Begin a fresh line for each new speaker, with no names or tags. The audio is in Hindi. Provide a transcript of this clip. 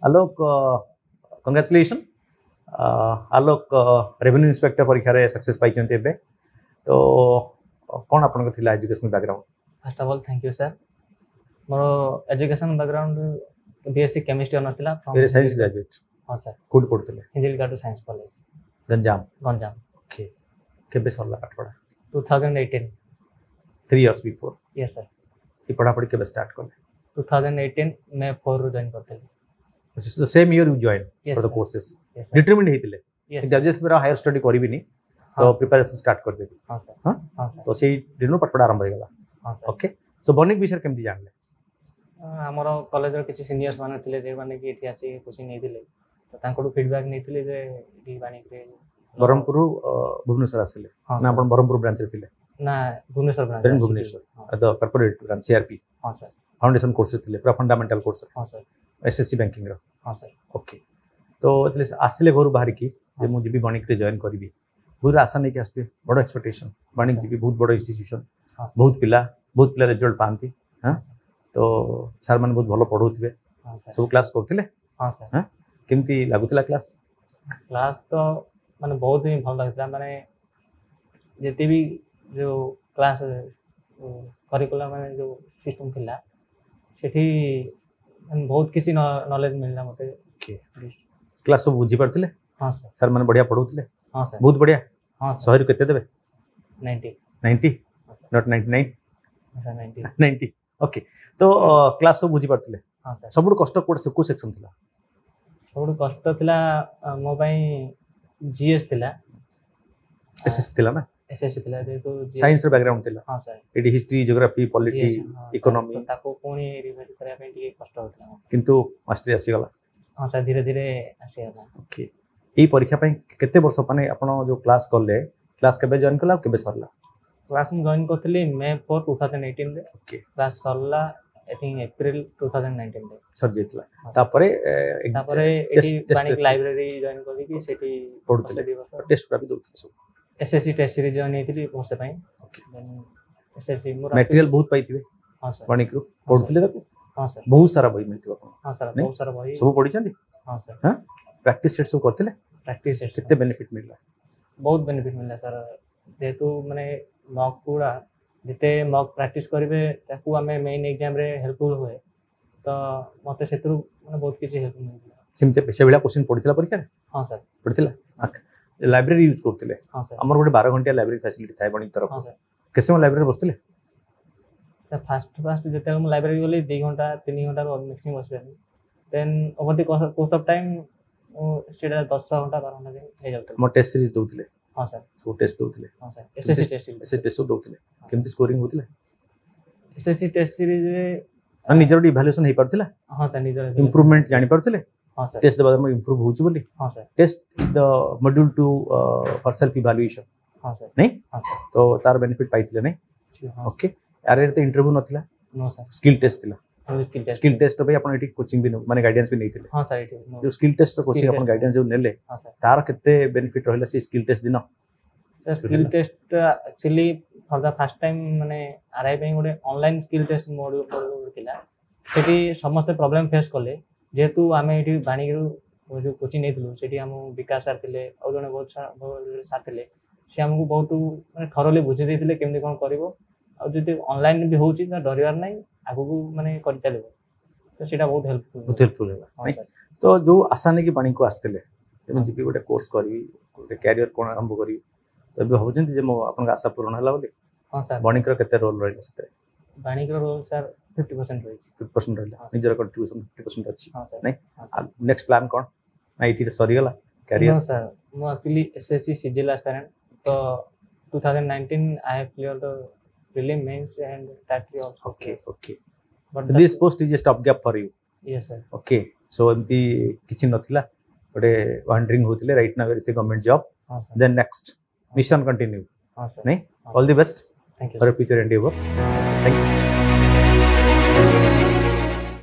आलोक कंग्रेचुलेशन आलोक रेवेन्यू इंस्पेक्टर परीक्षा रे सक्सेस पाई चंते बे तो कौन आपन को थिला education background
first of all thank you sir मोर education background BSc chemistry honours थिला
मेरे साइंस ग्रेजुएट
हां सर
कोड पढ़तले
Hinjilicut science college
Ganjam
okay
केबे सरला पाठ पढ़ा
2018
3 इयर्स बिफोर
यस सर
ये पढ़ा पढ़ी केबे स्टार्ट करले
2018 में 4 रो जॉइन करथले
which is the same year you joined
Yes,
for the
sir.
courses
yes sir
determined हेतिले
यस
ग्रेजुएशन मेरा हायर स्टडी करी भी नहीं तो
हाँ,
प्रिपरेशन स्टार्ट कर देबी
हां सर
हां
हां सर
तो सेही दिनो पाठ पढ़ा आरंभ हो गेला
हां सर
ओके सो बनिक विषय केमती जानले
हमर कॉलेज रो किछि सीनियर्स माने थिले जे माने कि एठी आसी कोचिंग नै दिले तो तांकोडू फीडबैक नै थिले जे एठी बानिक रे
बरहमपुर भुवनेश्वर आसिले
हाँ,
ना
सर।
अपन बरहमपुर ब्रांच रे थिले
ना Bhubaneswar branch
then Bhubaneswar the corporate branch CRP
हां सर
फाउंडेशन कोर्स थिले पूरा फंडामेंटल कोर्स
हां सर
एसएससी बैंकिंग रो
हां सर
ओके तो एतले आसिले घर बाहर की जे मु जीबी बनिक रे जॉइन करबी बहुत आशा नहीं कि आस्ते बड़ एक्सपेक्टेशन बनिक जीबी बहुत बड़ इंस्टीट्यूशन
हां सर
बहुत पिला रिजल्ट पाती हां तो सर माने बहुत भलो पढौथिबे
हां सर
सब क्लास करथिले
हां सर
हां केमती लागुतला क्लास
क्लास तो माने बहुत ही भल लगता माने जेते भी जो क्लास करिकुलम माने जो सिस्टम थिला सेठी बहुत किसी नॉलेज मिलला मते
ओके क्लास सब बुझी पारथिले
हां सर
सर माने बढ़िया पढौथिले
हां सर
बहुत बढ़िया
हां सर
100 रु केते देबे
90
90
हां सर
नॉट 99
सर 90
90 ओके तो क्लास सब बुझी पारथिले
हां सर
सबुड कष्ट कोड से को सेक्शन थिला
सबुड कष्ट थिला मो पई जीएस थिला
एसएस थिला ना
एसएससी थिला तो
साइंस रे बैकग्राउंड थिला
हां सर
एडी हिस्ट्री ज्योग्राफी पॉलिटी इकोनॉमी
तो ताको कोनी रिवाइज करिया पे ଟିକେ कष्ट होतला
किंतु मास्टर आसी गला
हां सर धीरे धीरे आसी गला
ओके एई परीक्षा पई केते वर्ष माने आपण जो क्लास करले क्लास केबे जॉइन कला केबे सरला
क्लास में जॉइन करथली मे 4 2018 रे
ओके
क्लास सरला आई थिंक अप्रैल 2019 रे
सर जेतला तापरे
तापरे एटी बानिक लाइब्रेरी जॉइन करी कि सेठी
पढुतले
दिवस
टेस्ट भी दउथले सब
एसएससी टेस्ट सीरीज जॉइन हेतिली वर्ष पई
ओके
देन एसएससी मोर
मटेरियल बहुत पाइथिबे
हां सर
बनिक रो पढुतले ताको
हां सर
बहुत सारा बही मिलथिबो आपण
हां सर
नहीं?
बहुत सारा बही
सब पढी चंदी
हां सर
हां प्रैक्टिस सेट सब करथिले
प्रैक्टिस सेट
केते बेनिफिट मिलला
बहुत बेनिफिट मिलला सर जेतु माने मॉक पूरा जते मॉक प्रैक्टिस करिवे ताकू हमें मेन एग्जाम रे हेल्पफुल होए तो मते सेतु माने बहुत किछि हेल्प मिलला
सिमते पेशा बेला क्वेश्चन पढितला परीक्षा रे
हां सर
पढितला लाइब्रेरी यूज करथिले
हां सर
हमर गोटे 12 घंटा लाइब्रेरी फैसिलिटी थाय बनिक तरफ
हां सर
केसे लाइब्रेरी बसथिले
सर फास्ट जते हम लाइब्रेरी गली 2 घंटा 3 घंटा रो मैक्सिमम बसबे then over the course of time सेटा 10 घंटा 12 घंटा हे जाउत
हम टेस्ट सीरीज दउथिले
हां सर
सो टेस्ट दउथिले
हां सर एसएससी टेस्ट सीरीज
एसे टेस्ट दउथिले केमती स्कोरिंग होथिले
एसएससी टेस्ट सीरीज रे
आ निजर इवैल्यूएशन हे परथिला
हां सर निजर
इंप्रूवमेंट जानि परथिले
हां सर
टेस्ट दबा में इंप्रूव होउची बोली
हां sir
test is the module to for self evaluation
हां सर
नहीं
हां सर
तो तार बेनिफिट पाइथिले नहीं
हां
ओके यार तो इंटरव्यू नथिला
नो सर
स्किल टेस्ट थिला
स्किल
स्किल टेस्ट भाई आपण एटी कोचिंग भी माने गाइडेंस भी नहीं थिले
हां सर एठी
जो स्किल टेस्ट रो कोचिंग
Skill
आपण
test.
गाइडेंस जो नेले
हां सर
तार केते बेनिफिट रहला से स्किल टेस्ट दिन
skill test actually for the first time माने आरआई पे गोटे ऑनलाइन स्किल टेस्ट मॉड्यूल थिला सेठी समस्त प्रॉब्लम फेस करले जेतु आमे एठी बाणीगरु जो कोचिंग नेथिलु सेठी हम विकास सर थिले और जने बहुत सार थिले से हमकु बहुत माने थरोली बुझी देथिले केमदि कोन करबो आ जदि ऑनलाइन भी होउची त डरिवार नै आगु माने कर चलेबो तो सेटा बहुत हेल्पफुल
है नहीं तो जो आशा नहीं कि बाणी को आस्तेले जेमन जीपी गोटे कोर्स करबी गोटे कैरियर कोन आरंभ करबी तो भी होजंती जे मो आपन आशा पूर्ण होला बोली
हां सर
बाणी को केते रोल रहला सते
बाणी को रोल सर 50% रही
50% रहला निजर कंट्रीब्यूशन 50% अछि
हां सर
नहीं नेक्स्ट प्लान कोन आईटी रे सरी गला कैरियर
नो सर मो एक्चुअली एसएससी सिजिल एस्पिरेंट तो 2019 I have cleared the prelim mains and TAT also
okay
but
this post is a stop gap for you
yes sir
okay so एमती किछि नथिला बटे वंडरिंग होतिले राइट नाउ एते गवर्नमेंट जॉब
हां sir
then next mission continue
हां सर
नहीं all the best
thank you
for future endeavour thank you